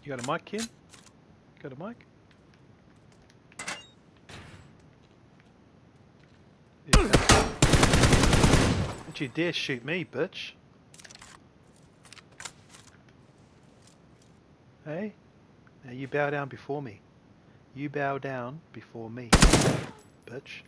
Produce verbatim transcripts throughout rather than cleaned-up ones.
You got a mic, Kim? Got a mic? Yeah. Don't you dare shoot me, bitch. Hey? Now you bow down before me. You bow down before me, bitch.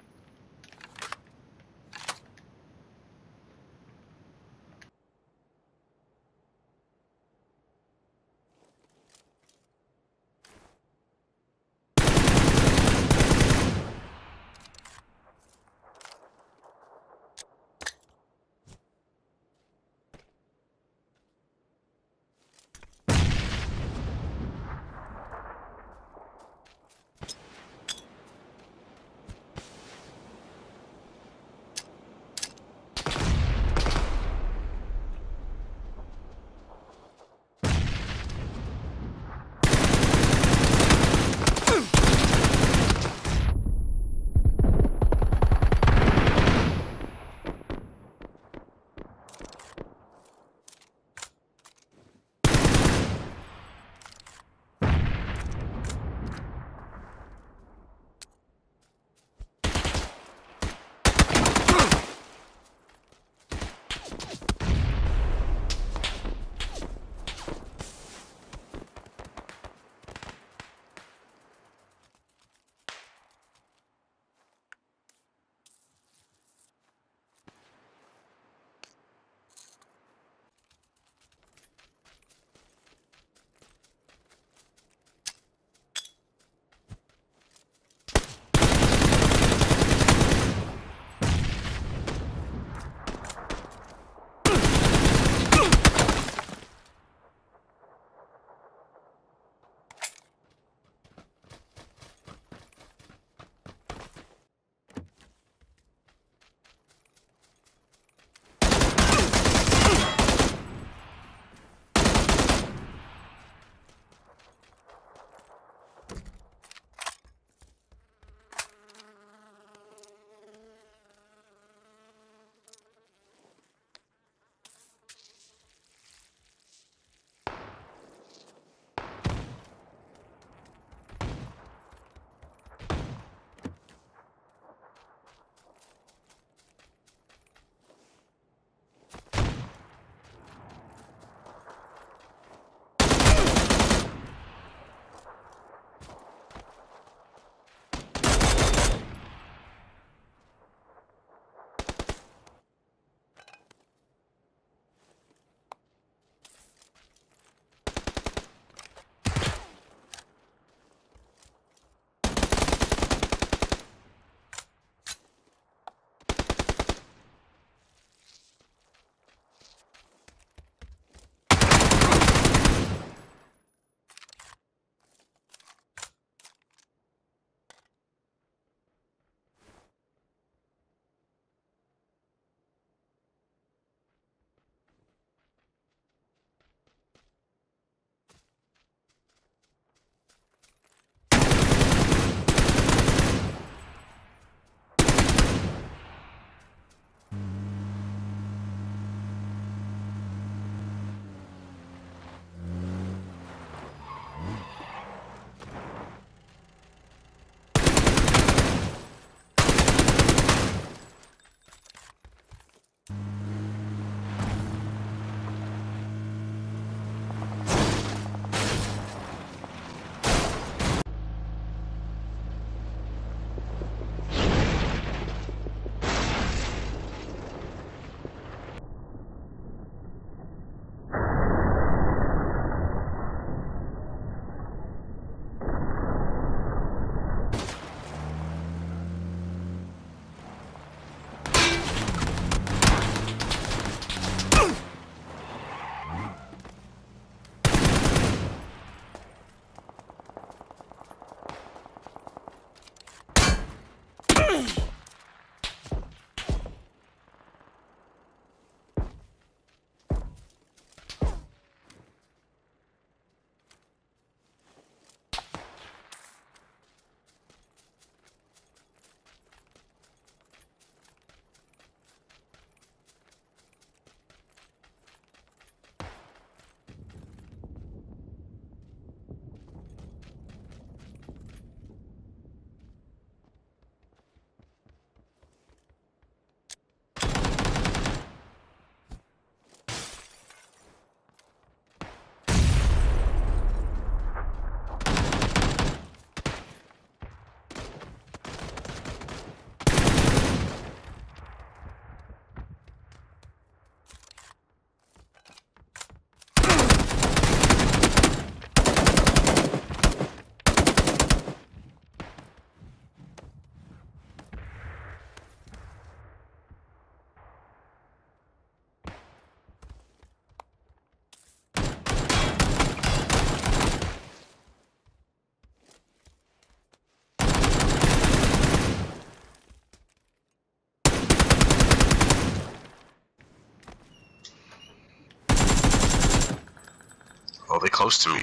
Oh, they close to me.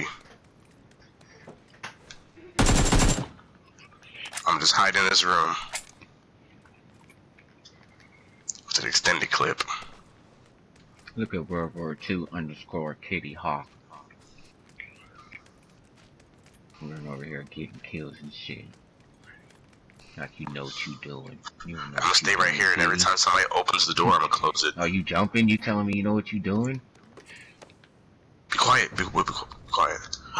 I'm just hiding in this room. It's an extended clip. Look at World War Two underscore Kitty Hawk. Running over here getting kills and shit. Like you know what you doing. You don't know I'm what gonna you stay right doing, here, and every kitty. time somebody opens the door, I'm gonna close it. Are you jumping? You telling me you know what you doing? Be quiet. Be, be, be quiet.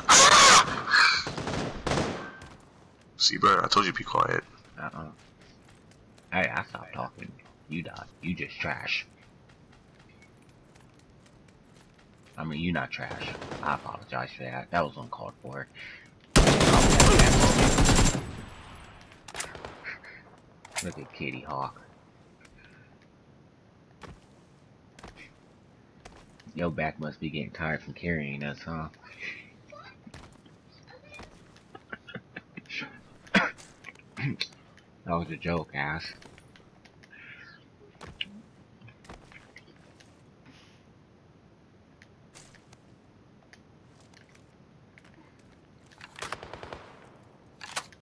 See, bro, I told you be quiet. Uh-uh. Hey, I stopped talking. You died. You just trash. I mean, you not trash. I apologize for that. That was uncalled for. Look at Kitty Hawk. Your back must be getting tired from carrying us, huh? That was a joke, ass.